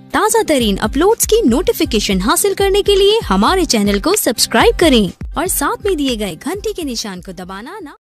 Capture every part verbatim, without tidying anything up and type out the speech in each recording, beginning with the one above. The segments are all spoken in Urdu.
تازہ ترین اپلوڈز کی نوٹیفیکیشن حاصل کرنے کے لیے ہمارے چینل کو سبسکرائب کریں اور ساتھ میں دیے گئے گھنٹی کے نشان کو دبانا نہ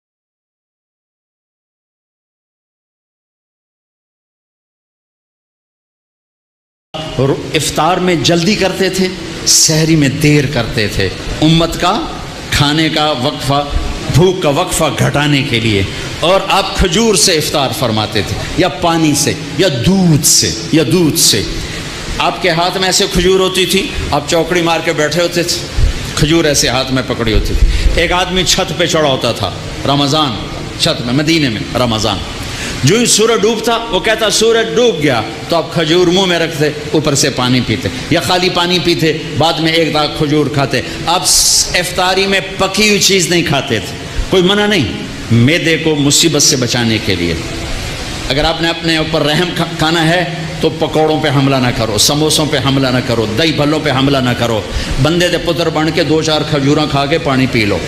افطار میں جلدی کرتے تھے، سحری میں دیر کرتے تھے، امت کا کھانے کا وقفہ، بھوک کا وقفہ گھٹانے کے لیے. اور آپ کھجور سے افطار فرماتے تھے یا پانی سے یا دودھ سے یا دودھ سے. آپ کے ہاتھ میں ایسے کھجور ہوتی تھی، آپ چوکڑی مار کے بیٹھے ہوتے تھے، کھجور ایسے ہاتھ میں پکڑی ہوتی تھی. ایک آدمی چھت پہ چڑھا ہوتا تھا رمضان، چھت میں مدینے میں رمضان، جو ہی سورج ڈوبتا وہ کہتا سورج ڈوب گیا، تو آپ کھجور منہ میں رکھتے، اوپر سے پانی پیتے یا خالی پانی پیتے، بعد میں ایک داغ کھجور کھاتے. آپ افطاری میں پکی ہوئی چیز نہیں کھاتے تھے، کوئی منع نہیں، معدے کو مصیبت سے بچانے کے لیے. اگر آپ نے اپنے اوپر رحم کھانا ہے تو پکوڑوں پہ حملہ نہ کرو، سموسوں پہ حملہ نہ کرو، دہی بھلوں پہ حملہ نہ کرو. بندے دے پتر بن کے دو چار کھجوراں کھا کے پانی پی لو.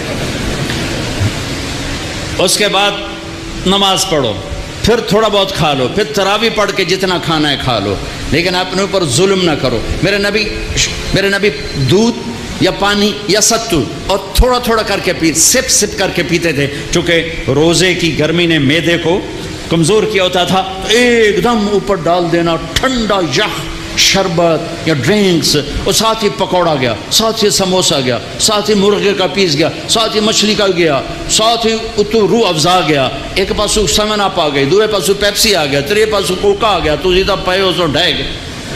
اس کے بعد نماز پڑھو، پھر تھوڑا بہت کھا لو، پھر تراویح پڑھ کے جتنا کھانا ہے کھا لو، لیکن اپنے اوپر ظلم نہ کرو. میرے نبی میرے نبی دودھ یا پانی یا ستو اور تھوڑا تھوڑا کر کے پی سپ سپ کر کے پیتے تھے، چونکہ روزے کی گرمی نے معدے کو کمزور کیا ہوتا تھا. ایک دم اوپر ڈال دینا ٹھنڈا یخ شربت یا ڈرنکس، اور ساتھ ہی پکوڑا گیا، ساتھ ہی سموسا گیا، ساتھ ہی مرغے کا پیس گیا، ساتھ ہی مچھلی کا گیا، ساتھ ہی اتو روح افزا گیا. ایک پاسو سیون اپ آ گئی، دوسرے پاسو پیپسی آ گیا، تیرے پاسو کوکا آ گیا، تو سیدھا پے ہو سو ڈھے گئے.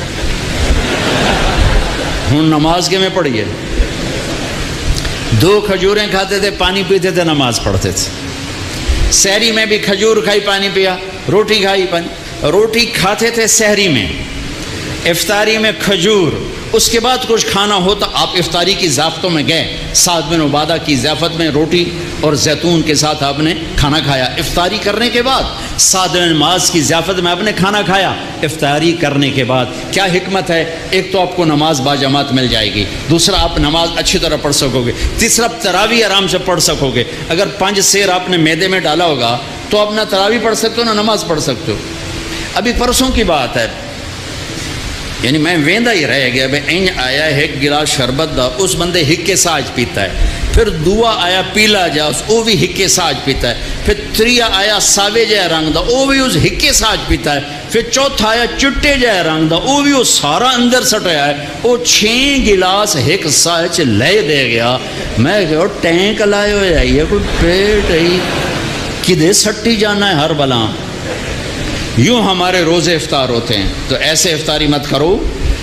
ہوں نماز کے میں پڑھیے، دو کھجوریں کھاتے تھے، پانی پیتے تھے، نماز پڑھتے تھے. سحری میں بھی کھجور کھائی، پانی پیا، روٹی کھائی، پانی روٹی کھاتے تھے سحری میں، افطاری میں کھجور. اس کے بعد کچھ کھانا ہوتا آپ افطاری کی ضیافتوں میں گئے، سعد بن عبادہ کی ضیافت میں روٹی اور زیتون کے ساتھ آپ نے کھانا کھایا. افطاری کرنے کے بعد سعد بن معاذ کی ضیافت میں آپ نے کھانا کھایا. افطاری کرنے کے بعد کیا حکمت ہے؟ ایک تو آپ کو نماز باجماعت مل جائے گی، دوسرا آپ نماز اچھی طرح پڑھ سکو گے، تیسرا تراویح آرام سے پڑھ سکو گے. اگر پانچ سیر آپ نے معدے میں ڈالا ہوگا تو آپ نہ تراویح پڑھ سکتے ہو نہ نماز پڑھ سکتے ہو. ابھی پرسوں کی بات ہے، یعنی میں ویندا ہی رہ گیا، بھائی انج آیا ہے ایک گلاس شربت دا، اس بندے ہکے ساج پیتا ہے. پھر دعا آیا پیلا جا، وہ بھی ہکے ساج پیتا ہے. پھر تریا آیا ساوے جہ رنگ دا، وہ بھی اس ہکے ساج پیتا ہے. پھر چوتھا آیا چٹے جہ رنگ دا، وہ بھی وہ سارا اندر سٹیا ہے. وہ چھ گلاس ہک ساج لے دے گیا. میں کہ ٹینک لائے ہوئے آئی کوئی پیٹ ہے کدے سٹی جانا ہے ہر بلا. یوں ہمارے روزے افطار ہوتے ہیں. تو ایسے افطاری مت کرو،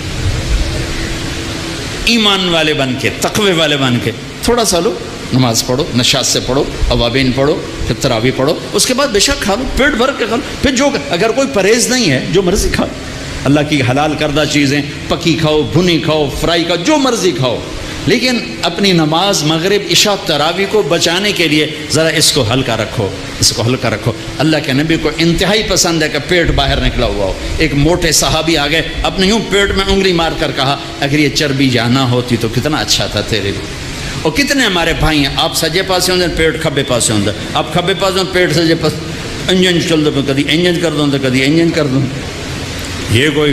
ایمان والے بن کے، تقوی والے بن کے تھوڑا سا لو، نماز پڑھو، نشاط سے پڑھو، اوابین پڑھو، پھر تراویح پڑھو، اس کے بعد بے شک کھا لو، پیٹ بھر کے کھا لو. پھر جو اگر کوئی پرہیز نہیں ہے جو مرضی کھاؤ، اللہ کی حلال کردہ چیزیں پکی کھاؤ، بھنی کھاؤ، فرائی کھاؤ، جو مرضی کھاؤ، لیکن اپنی نماز مغرب عشاء تراویح کو بچانے کے لیے ذرا اس کو ہلکا رکھو، اس کو ہلکا رکھو. اللہ کے نبی کو انتہائی پسند ہے کہ پیٹ باہر نکلا ہوا ہو. ایک موٹے صحابی آ گئے، اپنے یوں پیٹ میں انگلی مار کر کہا اگر یہ چربی جانا ہوتی تو کتنا اچھا تھا تیرے لیے. اور کتنے ہمارے بھائی ہیں، آپ سجے پاسے ہوندے پیٹ کھبے پاسے ہوندے، آپ کھبے پاسے پیٹ سجے پاس، انجن چل دو، کدی انجن کر دوں تو کدی انجن کر دوں. یہ کوئی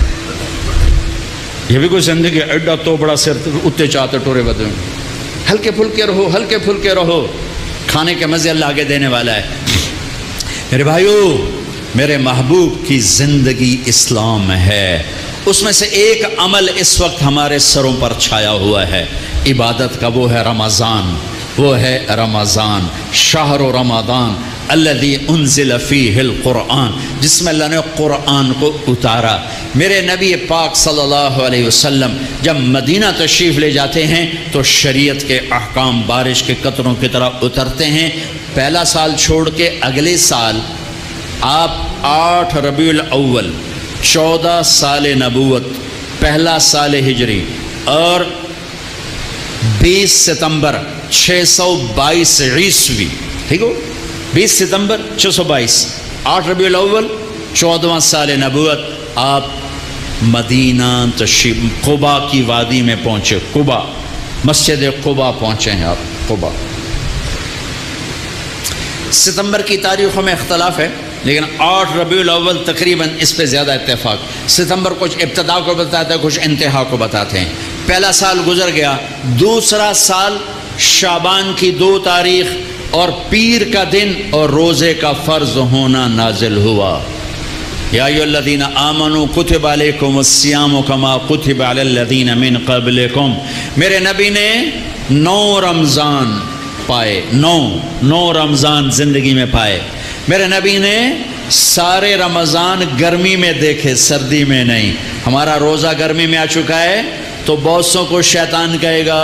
یہ بھی کوئی زندگی ایڈا تو بڑا سر اتنے چاہتے ٹورے بدے. ہلکے پھلکے رہو، ہلکے پھلکے رہو، کھانے کے مزے اللہ آگے دینے والا ہے. میرے بھائیو، میرے محبوب کی زندگی اسلام ہے. اس میں سے ایک عمل اس وقت ہمارے سروں پر چھایا ہوا ہے، عبادت کا، وہ ہے رمضان. وہ ہے رمضان، شہر رمضان الذی انزل فیہ القرآن، جس میں اللہ نے قرآن کو اتارا. میرے نبی پاک صلی اللہ علیہ وسلم جب مدینہ تشریف لے جاتے ہیں تو شریعت کے احکام بارش کے قطروں کی طرح اترتے ہیں. پہلا سال چھوڑ کے اگلے سال آپ آٹھ ربیع الاول، چودہ سال نبوت، پہلا سال ہجری، اور بیس ستمبر چھ سو بائیس عیسوی، ٹھیک ہو، بیس ستمبر چھ سو بائیس، آٹھ ربیع الاول، چودواں سال نبوت، آپ مدینہ تشریف قبا کی وادی میں پہنچے. قبا، مسجد قبا پہنچے ہیں آپ. قبا ستمبر کی تاریخوں میں اختلاف ہے، لیکن آٹھ ربیع الاول تقریباً اس پہ زیادہ اتفاق. ستمبر کچھ ابتدا کو بتاتا ہے، کچھ انتہا کو بتاتے ہیں. پہلا سال گزر گیا. دوسرا سال شعبان کی دو تاریخ اور پیر کا دن اور روزے کا فرض ہونا نازل ہوا. یا ایھا الذین آمنوا کتب علیکم الصیام کما کتب علی الذین من قبلکم. میرے نبی نے نو رمضان پائے، نو نو رمضان زندگی میں پائے. میرے نبی نے سارے رمضان گرمی میں دیکھے، سردی میں نہیں. ہمارا روزہ گرمی میں آ چکا ہے تو بہت سو کو شیطان کہے گا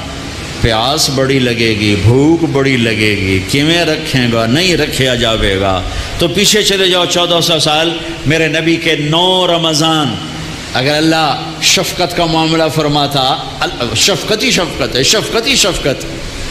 پیاس بڑی لگے گی، بھوک بڑی لگے گی، کیویں رکھیں گا؟ نہیں رکھیا جاوے گا. تو پیچھے چلے جاؤ چودہ سو سال. میرے نبی کے نو رمضان. اگر اللہ شفقت کا معاملہ فرماتا، شفقت ہی شفقت ہے، شفقت ہی شفقت.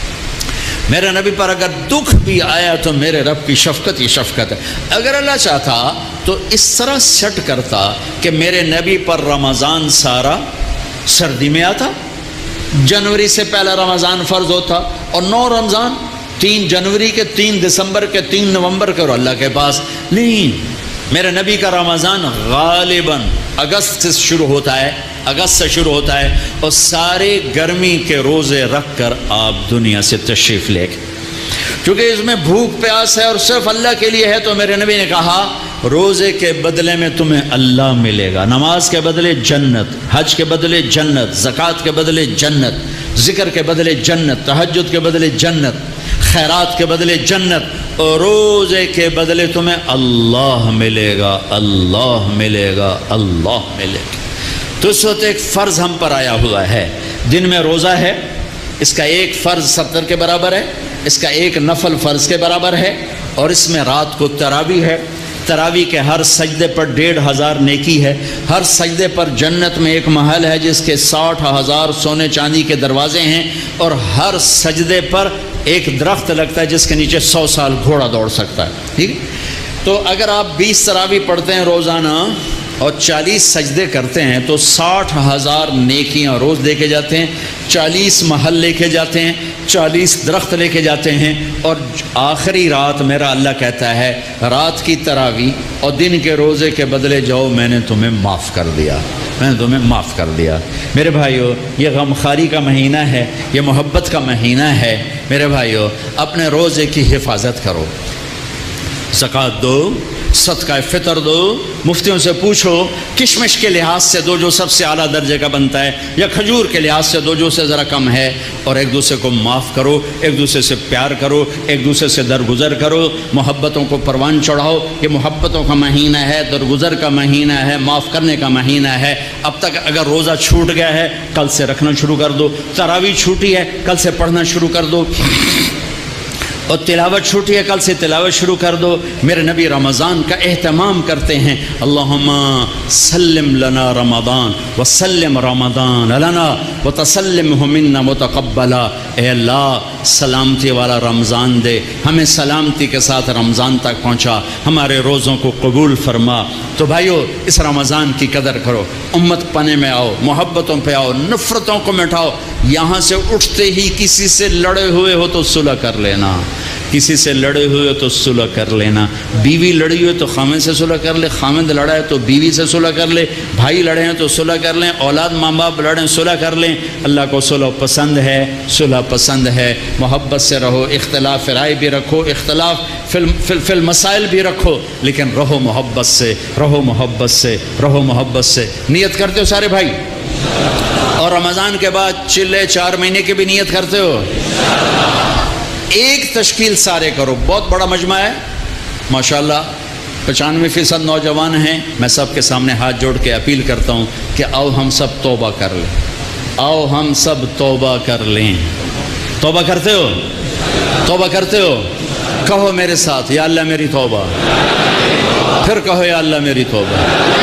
میرے نبی پر اگر دکھ بھی آیا تو میرے رب کی شفقت ہی شفقت ہے. اگر اللہ چاہتا تو اس طرح سیٹ کرتا کہ میرے نبی پر رمضان سارا سردی میں آتا، جنوری سے پہلا رمضان فرض ہوتا، اور نو رمضان تین جنوری کے، تین دسمبر کے، تین نومبر کے، اور اللہ کے پاس نہیں. میرے نبی کا رمضان غالباً اگست سے شروع ہوتا ہے، اگست سے شروع ہوتا ہے، اور سارے گرمی کے روزے رکھ کر آپ دنیا سے تشریف لے گئے. چونکہ اس میں بھوک پیاس ہے اور صرف اللہ کے لیے ہے، تو میرے نبی نے کہا روزے کے بدلے میں تمہیں اللہ ملے گا، نماز کے بدلے جنت، حج کے بدلے جنت، زکوٰۃ کے بدلے جنت، ذکر کے بدلے جنت، تہجد کے بدلے جنت، خیرات کے بدلے جنت، اور روزے کے بدلے تمہیں اللہ ملے گا، اللہ ملے گا، اللہ ملے گا. تو اس وقت ایک فرض ہم پر آیا ہوا ہے. دن میں روزہ ہے، اس کا ایک فرض ستر کے برابر ہے، اس کا ایک نفل فرض کے برابر ہے، اور اس میں رات کو تراویح ہے. تراویح کے ہر سجدے پر ڈیڑھ ہزار نیکی ہے. ہر سجدے پر جنت میں ایک محل ہے جس کے ساٹھ ہزار سونے چاندی کے دروازے ہیں، اور ہر سجدے پر ایک درخت لگتا ہے جس کے نیچے سو سال گھوڑا دوڑ سکتا ہے. ٹھیک ہے؟ تو اگر آپ بیس تراویح پڑھتے ہیں روزانہ اور چالیس سجدے کرتے ہیں تو ساٹھ ہزار نیکیاں روز لے کے جاتے ہیں، چالیس محل لے کے جاتے ہیں، چالیس درخت لے کے جاتے ہیں. اور آخری رات میرا اللہ کہتا ہے رات کی تراویح اور دن کے روزے کے بدلے جاؤ، میں نے تمہیں معاف کر دیا، میں نے تمہیں معاف کر دیا. میرے بھائیو، یہ غمخواری کا مہینہ ہے، یہ محبت کا مہینہ ہے. میرے بھائیو، اپنے روزے کی حفاظت کرو، زکوٰۃ دو، صدقہ فطر دو. مفتیوں سے پوچھو کشمش کے لحاظ سے دو جو سب سے اعلیٰ درجے کا بنتا ہے، یا کھجور کے لحاظ سے دو جو سے ذرا کم ہے. اور ایک دوسرے کو معاف کرو، ایک دوسرے سے پیار کرو، ایک دوسرے سے درگزر کرو، محبتوں کو پروان چڑھاؤ. یہ محبتوں کا مہینہ ہے، درگزر کا مہینہ ہے، معاف کرنے کا مہینہ ہے. اب تک اگر روزہ چھوٹ گیا ہے کل سے رکھنا شروع کر دو. تراویح چھوٹی ہے کل سے پڑھنا شروع کر دو. اور تلاوت چھوٹی ہے کل سے تلاوت شروع کر دو. میرے نبی رمضان کا اہتمام کرتے ہیں. اللہم سلم لنا رمضان وسلم رمضان لنا وتسلمہ منا متقبلا. اے اللہ سلامتی والا رمضان دے، ہمیں سلامتی کے ساتھ رمضان تک پہنچا، ہمارے روزوں کو قبول فرما. تو بھائیو، اس رمضان کی قدر کرو، امت پنے میں آؤ، محبتوں پہ آؤ، نفرتوں کو مٹاؤ. یہاں سے اٹھتے ہی کسی سے لڑے ہوئے ہو تو صلح کر لینا، کسی سے لڑے ہوئے تو صلح کر لینا. بیوی لڑی ہوئے تو خامد سے صلح کر لے، خامد لڑا ہے تو بیوی سے صلح کر لے، بھائی لڑے ہیں تو صلح کر لیں، اولاد ماں باپ لڑیں صلح کر لیں. اللہ کو صلح پسند ہے، صلح پسند ہے. محبت سے رہو، اختلاف رائے بھی رکھو، اختلاف فی المسائل بھی رکھو، لیکن رہو محبت سے، رہو محبت سے، رہو محبت سے. نیت کرتے ہو سارے بھائی؟ اور رمضان کے بعد چلے چار مہینے کی بھی نیت کرتے ہو؟ ایک تشکیل سارے کرو. بہت بڑا مجمع ہے ماشاءاللہ، پچانوے فیصد نوجوان ہیں. میں سب کے سامنے ہاتھ جوڑ کے اپیل کرتا ہوں کہ آؤ ہم سب توبہ کر لیں، آؤ ہم سب توبہ کر لیں. توبہ کرتے ہو؟ توبہ کرتے ہو؟ کہو میرے ساتھ، یا اللہ میری توبہ. پھر کہو یا اللہ میری توبہ.